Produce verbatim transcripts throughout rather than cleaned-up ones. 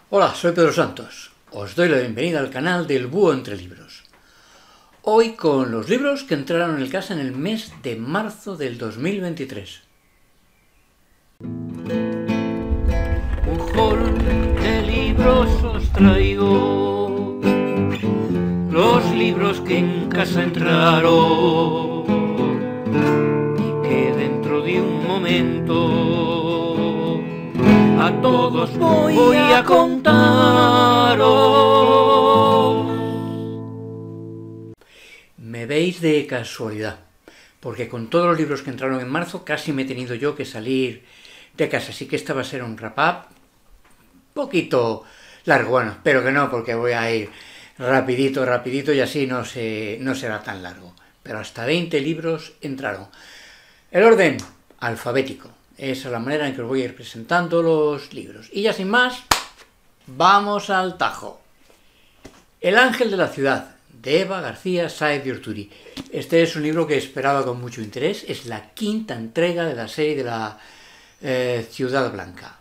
Hola, soy Pedro Santos. Os doy la bienvenida al canal del Búho entre libros. Hoy con los libros que entraron en casa en el mes de marzo del dos mil veintitrés. Un haul de libros os traigo, los libros que en casa entraron y que dentro de un momento a todos voy, voy a contaros. Me veis de casualidad, porque con todos los libros que entraron en marzo casi me he tenido yo que salir de casa, así que esta va a ser un wrap-up un poquito largo, bueno, espero que no, porque voy a ir rapidito, rapidito y así no, se, no será tan largo, pero hasta veinte libros entraron. El orden alfabético, esa es la manera en que os voy a ir presentando los libros. Y ya sin más, vamos al tajo. El ángel de la ciudad, de Eva García Sáez de Urturi. Este es un libro que esperaba con mucho interés, es la quinta entrega de la serie de la eh, Ciudad Blanca.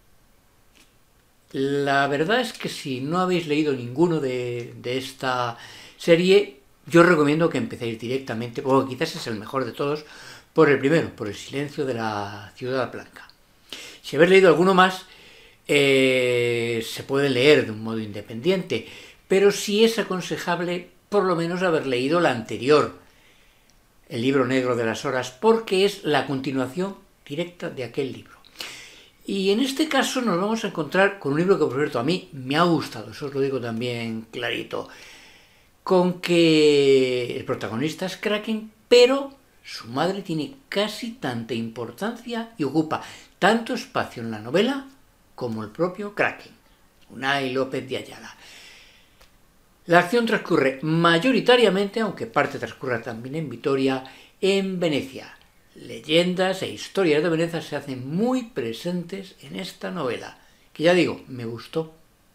La verdad es que si no habéis leído ninguno de, de esta serie, yo os recomiendo que empecéis directamente, o quizás es el mejor de todos, por el primero, por El silencio de la Ciudad Blanca. Si habéis leído alguno más, eh, se puede leer de un modo independiente, pero sí es aconsejable por lo menos haber leído la anterior, El libro negro de las horas, porque es la continuación directa de aquel libro. Y en este caso nos vamos a encontrar con un libro que, por cierto, a mí me ha gustado, eso os lo digo también clarito, con que el protagonista es Kraken, pero su madre tiene casi tanta importancia y ocupa tanto espacio en la novela como el propio Kraken, Unai López de Ayala. La acción transcurre mayoritariamente, aunque parte transcurra también en Vitoria, en Venecia. Leyendas e historias de Venecia se hacen muy presentes en esta novela, que ya digo, me gustó.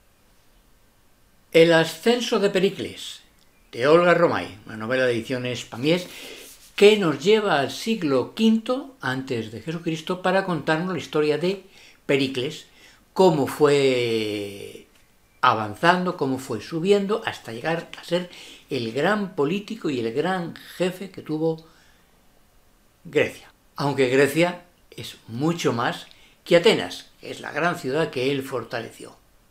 El ascenso de Pericles, de Olga Romay, una novela de ediciones Pamiés, que nos lleva al siglo quinto antes de Jesucristo para contarnos la historia de Pericles, cómo fue avanzando, cómo fue subiendo hasta llegar a ser el gran político y el gran jefe que tuvo Grecia. Aunque Grecia es mucho más que Atenas, que es la gran ciudad que él fortaleció.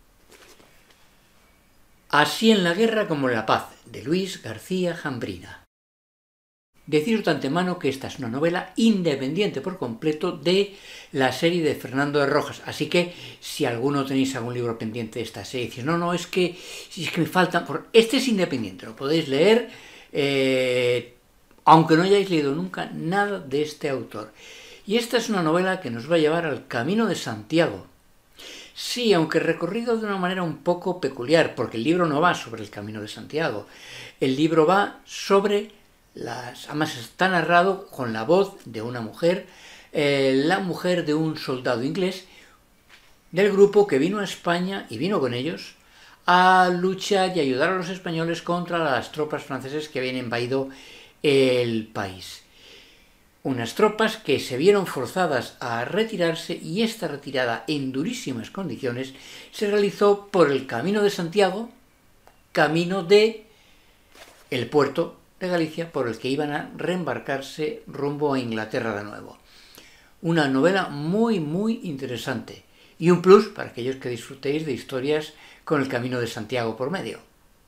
Así en la guerra como en la paz, de Luis García Jambrina. Deciros de antemano que esta es una novela independiente por completo de la serie de Fernando de Rojas, así que si alguno tenéis algún libro pendiente de esta serie, decís, no, no, es que, es que me faltan, este es independiente, lo podéis leer, eh, aunque no hayáis leído nunca nada de este autor. Y esta es una novela que nos va a llevar al Camino de Santiago. Sí, aunque recorrido de una manera un poco peculiar, porque el libro no va sobre el Camino de Santiago, el libro va sobre Las, además está narrado con la voz de una mujer, eh, la mujer de un soldado inglés del grupo que vino a España y vino con ellos a luchar y ayudar a los españoles contra las tropas francesas que habían invadido el país. Unas tropas que se vieron forzadas a retirarse y esta retirada en durísimas condiciones se realizó por el Camino de Santiago, camino de el puerto de Galicia por el que iban a reembarcarse rumbo a Inglaterra de nuevo. Una novela muy muy interesante y un plus para aquellos que disfrutéis de historias con el Camino de Santiago por medio.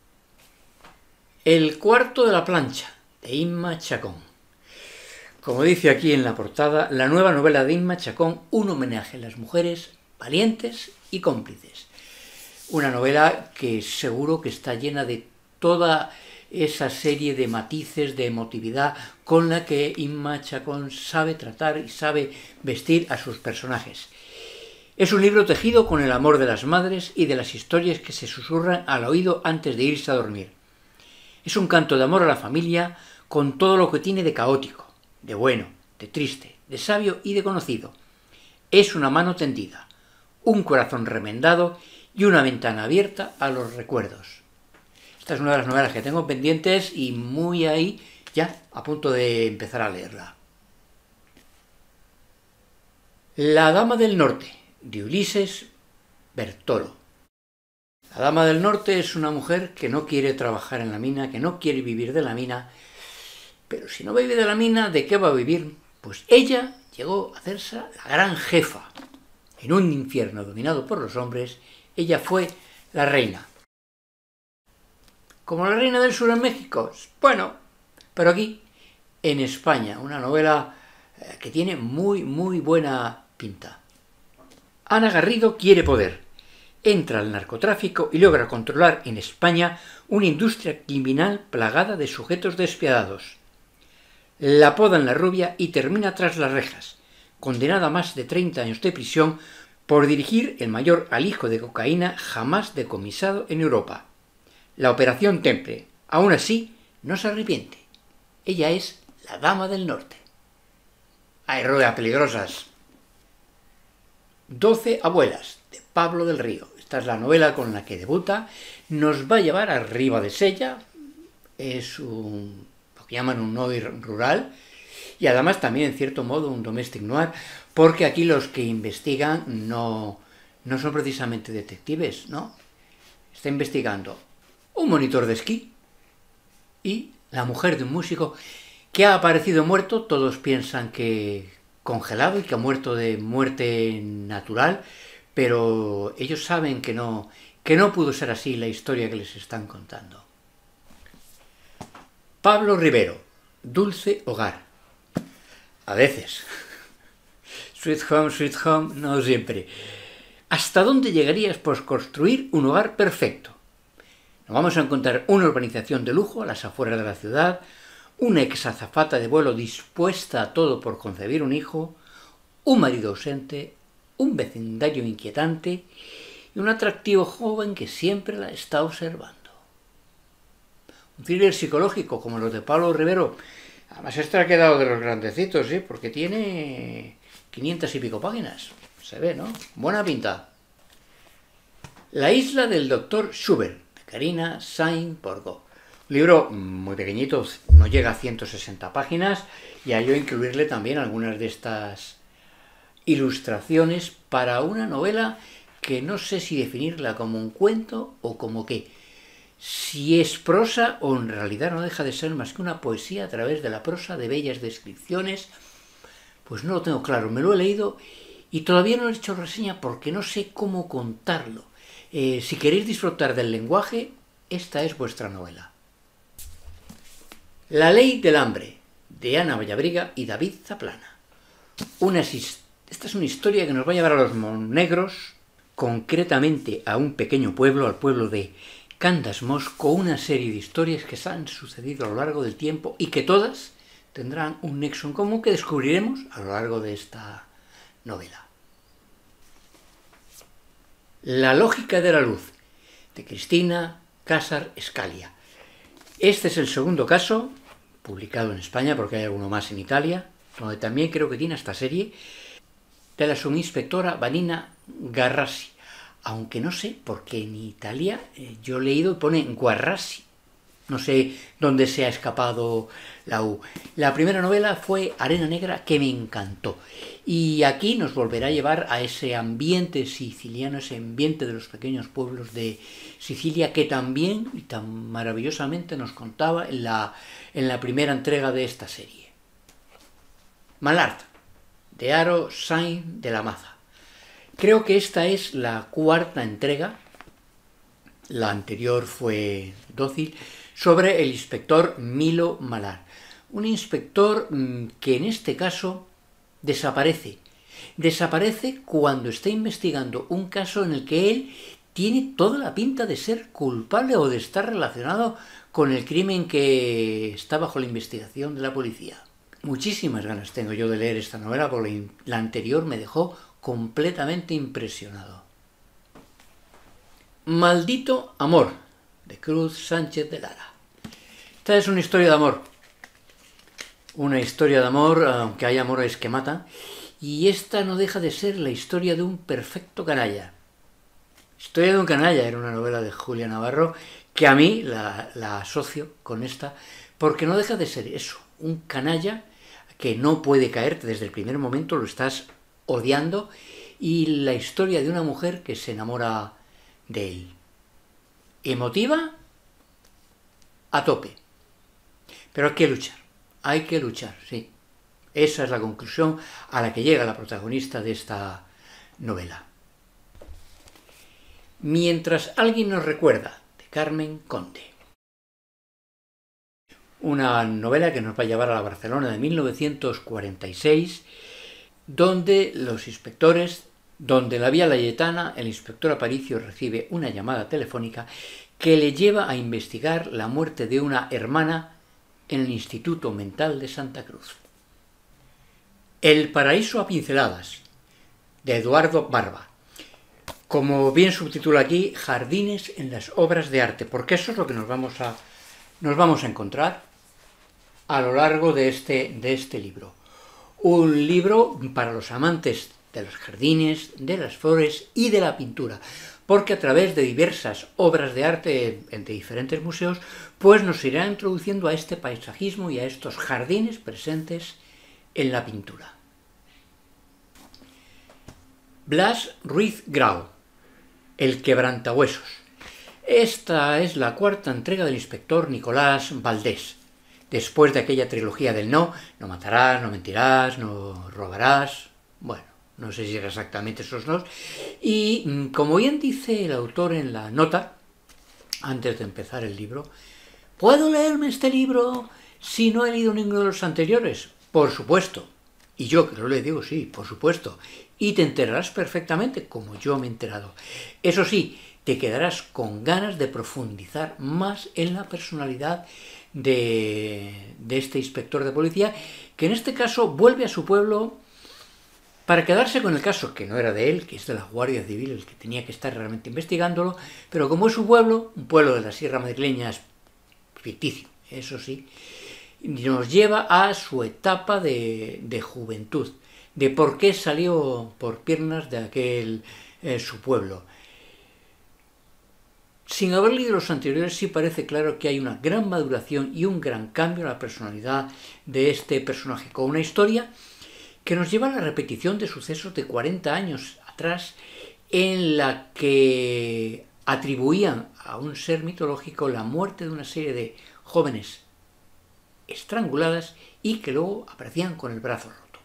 El cuarto de la plancha, de Inma Chacón. Como dice aquí en la portada, la nueva novela de Inma Chacón, un homenaje a las mujeres valientes y cómplices. Una novela que seguro que está llena de toda esa serie de matices, de emotividad con la que Inma Chacón sabe tratar y sabe vestir a sus personajes. Es un libro tejido con el amor de las madres y de las historias que se susurran al oído antes de irse a dormir. Es un canto de amor a la familia con todo lo que tiene de caótico, de bueno, de triste, de sabio y de conocido. Es una mano tendida, un corazón remendado y una ventana abierta a los recuerdos. Esta es una de las novelas que tengo pendientes y muy ahí, ya a punto de empezar a leerla. La Dama del Norte, de Ulises Bertolo. La dama del norte es una mujer que no quiere trabajar en la mina, que no quiere vivir de la mina, pero si no vive de la mina, ¿de qué va a vivir? Pues ella llegó a hacerse la gran jefa. En un infierno dominado por los hombres, ella fue la reina. ¿Como la reina del sur en México? Bueno, pero aquí, en España, una novela que tiene muy, muy buena pinta. Ana Garrido quiere poder. Entra al narcotráfico y logra controlar en España una industria criminal plagada de sujetos despiadados. La podan la rubia y termina tras las rejas, condenada a más de treinta años de prisión por dirigir el mayor alijo de cocaína jamás decomisado en Europa. La Operación Temple. Aún así, no se arrepiente. Ella es la dama del norte. ¡Ay, ruedas peligrosas! Doce abuelas, de Pablo del Río. Esta es la novela con la que debuta. Nos va a llevar a Ribadesella. Es un, lo que llaman un noir rural. Y además también, en cierto modo, un domestic noir. Porque aquí los que investigan no, no son precisamente detectives, ¿no? Está investigando un monitor de esquí y la mujer de un músico que ha aparecido muerto. Todos piensan que congelado y que ha muerto de muerte natural, pero ellos saben que no, que no pudo ser así la historia que les están contando. Pablo Rivero, Dulce Hogar. A veces. Sweet Home, Sweet Home, no siempre. ¿Hasta dónde llegarías por construir un hogar perfecto? Nos vamos a encontrar una urbanización de lujo a las afueras de la ciudad, una exazafata de vuelo dispuesta a todo por concebir un hijo, un marido ausente, un vecindario inquietante y un atractivo joven que siempre la está observando. Un thriller psicológico como los de Pablo Rivero. Además, este ha quedado de los grandecitos, ¿sí? Porque tiene quinientas y pico páginas. Se ve, ¿no? Buena pinta. La isla del doctor Schubert, de Karina Saint-Borgo. Libro muy pequeñito, no llega a ciento sesenta páginas, y a yo incluirle también algunas de estas ilustraciones para una novela que no sé si definirla como un cuento o como qué. Si es prosa o en realidad no deja de ser más que una poesía a través de la prosa de bellas descripciones, pues no lo tengo claro. Me lo he leído y todavía no he hecho reseña porque no sé cómo contarlo. Eh, si queréis disfrutar del lenguaje, esta es vuestra novela. La ley del hambre, de Ana Vallabriga y David Zaplana. Una, esta es una historia que nos va a llevar a los Monegros, concretamente a un pequeño pueblo, al pueblo de Candasmos, con una serie de historias que se han sucedido a lo largo del tiempo y que todas tendrán un nexo en común que descubriremos a lo largo de esta novela. La lógica de la luz, de Cristina Cásar Scalia. Este es el segundo caso, publicado en España, porque hay alguno más en Italia, donde también creo que tiene esta serie, de la subinspectora Vanina Garrasi. Aunque no sé, porque en Italia eh, yo he leído y pone Guarrasi. No sé dónde se ha escapado la U. La primera novela fue Arena Negra, que me encantó. Y aquí nos volverá a llevar a ese ambiente siciliano, ese ambiente de los pequeños pueblos de Sicilia, que también y tan maravillosamente nos contaba en la, en la primera entrega de esta serie. Malart, de Haro Sainz de la Maza. Creo que esta es la cuarta entrega, la anterior fue Dócil, sobre el inspector Milo Malart. Un inspector que en este caso desaparece. Desaparece cuando está investigando un caso en el que él tiene toda la pinta de ser culpable o de estar relacionado con el crimen que está bajo la investigación de la policía. Muchísimas ganas tengo yo de leer esta novela porque la anterior me dejó completamente impresionado. Maldito amor, de Cruz Sánchez de Lara. Esta es una historia de amor. Una historia de amor, aunque hay amores que matan, y esta no deja de ser la historia de un perfecto canalla. Historia de un canalla era una novela de Julia Navarro que a mí la, la asocio con esta, porque no deja de ser eso, un canalla que no puede caerte desde el primer momento, lo estás odiando, y la historia de una mujer que se enamora de él. emotiva a tope. Pero hay que luchar, hay que luchar, sí. Esa es la conclusión a la que llega la protagonista de esta novela. Mientras alguien nos recuerda, de Carmen Conde. Una novela que nos va a llevar a la Barcelona de mil novecientos cuarenta y seis, donde los inspectores, donde la Vía Layetana, el inspector Aparicio recibe una llamada telefónica que le lleva a investigar la muerte de una hermana en el Instituto Mental de Santa Cruz. El paraíso a pinceladas, de Eduardo Barba. Como bien subtitula aquí, jardines en las obras de arte, porque eso es lo que nos vamos a, nos vamos a encontrar a lo largo de este, de este libro. Un libro para los amantes de los jardines, de las flores y de la pintura, porque a través de diversas obras de arte de diferentes museos, pues nos irá introduciendo a este paisajismo y a estos jardines presentes en la pintura. Blas Ruiz Grau, El quebrantahuesos. Esta es la cuarta entrega del inspector Nicolás Valdés, después de aquella trilogía del no, no matarás, no mentirás, no robarás, bueno, no sé si era exactamente esos dos, y como bien dice el autor en la nota, antes de empezar el libro, ¿puedo leerme este libro si no he leído ninguno de los anteriores? Por supuesto. Y yo que no le digo, sí, por supuesto. Y te enterarás perfectamente, como yo me he enterado. Eso sí, te quedarás con ganas de profundizar más en la personalidad de, de este inspector de policía, que en este caso vuelve a su pueblo para quedarse con el caso, que no era de él, que es de la Guardia Civil, el que tenía que estar realmente investigándolo, pero como es su pueblo, un pueblo de la Sierra Madrileña ficticio, eso sí, nos lleva a su etapa de, de juventud, de por qué salió por piernas de aquel eh, su pueblo. Sin haber leído los anteriores, sí parece claro que hay una gran maduración y un gran cambio en la personalidad de este personaje, con una historia que nos lleva a la repetición de sucesos de cuarenta años atrás, en la que atribuían a un ser mitológico la muerte de una serie de jóvenes estranguladas y que luego aparecían con el brazo roto.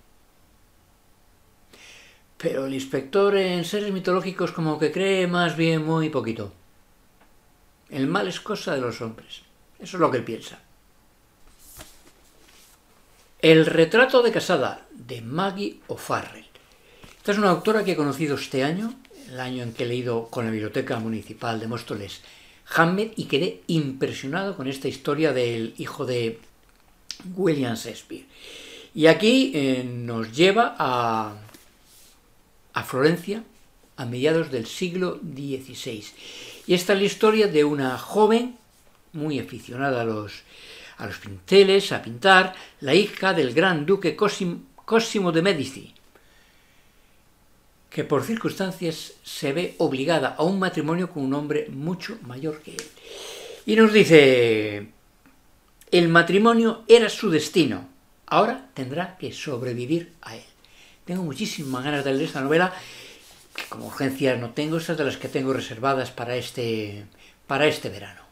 Pero el inspector en seres mitológicos como que cree más bien muy poquito. El mal es cosa de los hombres. Eso es lo que él piensa. El retrato de casada, de Maggie O'Farrell. Esta es una autora que he conocido este año, el año en que he leído con la Biblioteca Municipal de Móstoles Hamlet, y quedé impresionado con esta historia del hijo de William Shakespeare. Y aquí eh, nos lleva a, a Florencia a mediados del siglo dieciséis. Y esta es la historia de una joven muy aficionada a los, a los pinceles, a pintar, la hija del gran duque Cosimo, Cosimo de Medici, que por circunstancias se ve obligada a un matrimonio con un hombre mucho mayor que él. Y nos dice, el matrimonio era su destino, ahora tendrá que sobrevivir a él. Tengo muchísimas ganas de leer esta novela, que como urgencias no tengo, estas de las que tengo reservadas para este, para este verano.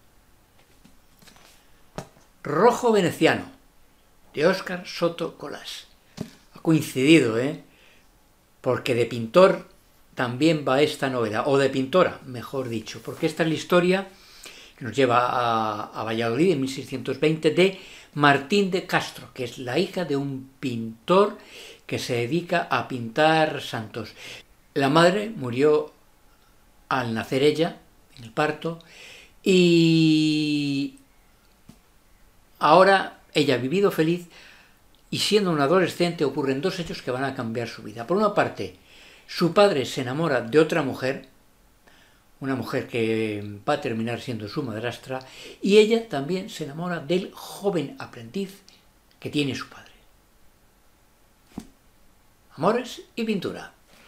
Rojo veneciano, de Óscar Soto Colás. Ha coincidido, ¿eh? Porque de pintor también va esta novela, o de pintora, mejor dicho, porque esta es la historia que nos lleva a, a Valladolid en mil seiscientos veinte de Martín de Castro, que es la hija de un pintor que se dedica a pintar santos. La madre murió al nacer ella, en el parto, y ahora ella ha vivido feliz, y siendo una adolescente ocurren dos hechos que van a cambiar su vida. Por una parte, su padre se enamora de otra mujer, una mujer que va a terminar siendo su madrastra, y ella también se enamora del joven aprendiz que tiene su padre. Amores y pintura.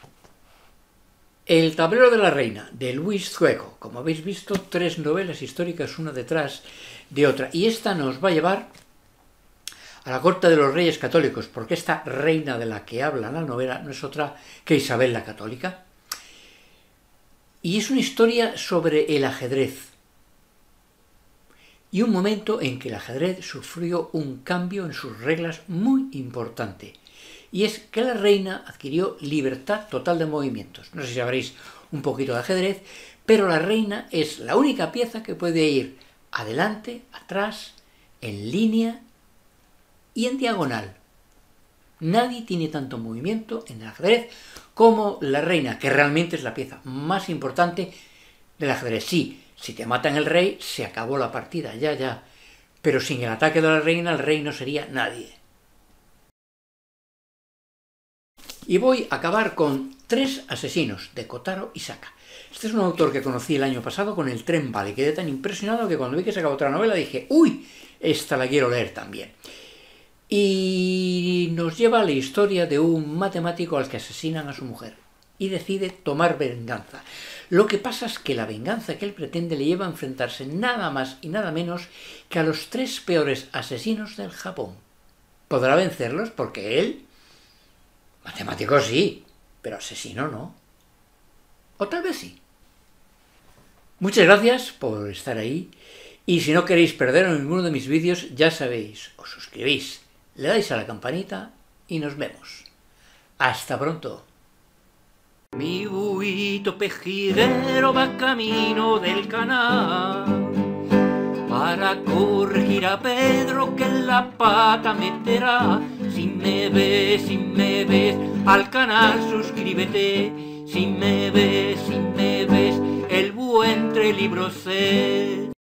El tablero de la reina, de Luis Zueco. Como habéis visto, tres novelas históricas una detrás de otra. Y esta nos va a llevar a la corte de los reyes católicos, porque esta reina de la que habla la novela no es otra que Isabel la Católica. Y es una historia sobre el ajedrez, y un momento en que el ajedrez sufrió un cambio en sus reglas muy importante, y es que la reina adquirió libertad total de movimientos. No sé si sabréis un poquito de ajedrez, pero la reina es la única pieza que puede ir adelante, atrás, en línea y en diagonal. Nadie tiene tanto movimiento en el ajedrez como la reina, que realmente es la pieza más importante del ajedrez. Sí, si te matan el rey, se acabó la partida, ya, ya. Pero sin el ataque de la reina, el rey no sería nadie. Y voy a acabar con Tres asesinos, de Kotaro Isaka. Este es un autor que conocí el año pasado con El tren bala, y quedé tan impresionado que cuando vi que sacaba otra novela dije, ¡uy! Esta la quiero leer también. Y nos lleva a la historia de un matemático al que asesinan a su mujer y decide tomar venganza. Lo que pasa es que la venganza que él pretende le lleva a enfrentarse nada más y nada menos que a los tres peores asesinos del Japón. ¿Podrá vencerlos? Porque él, matemático sí, pero asesino no. O tal vez sí. Muchas gracias por estar ahí, y si no queréis perderos ninguno de mis vídeos, ya sabéis, os suscribís, le dais a la campanita y nos vemos. ¡Hasta pronto! Mi buito pejiguero va camino del canal para corregir a Pedro que en la pata meterá. Si me ves, si me ves, al canal suscríbete. Si me ves, si me ves, el buen libro sé.